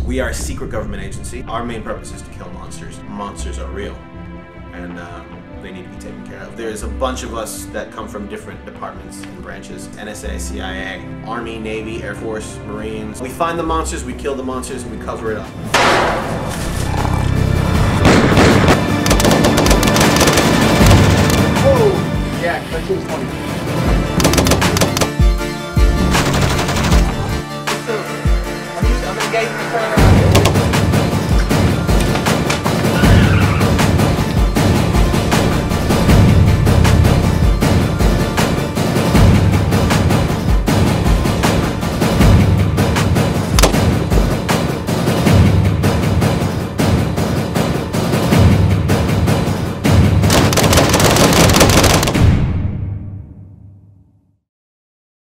We are a secret government agency. Our main purpose is to kill monsters. Monsters are real, and they need to be taken care of. There's a bunch of us that come from different departments and branches. NSA, CIA, Army, Navy, Air Force, Marines. We find the monsters, we kill the monsters, and we cover it up. Oh, yeah, that seems funny.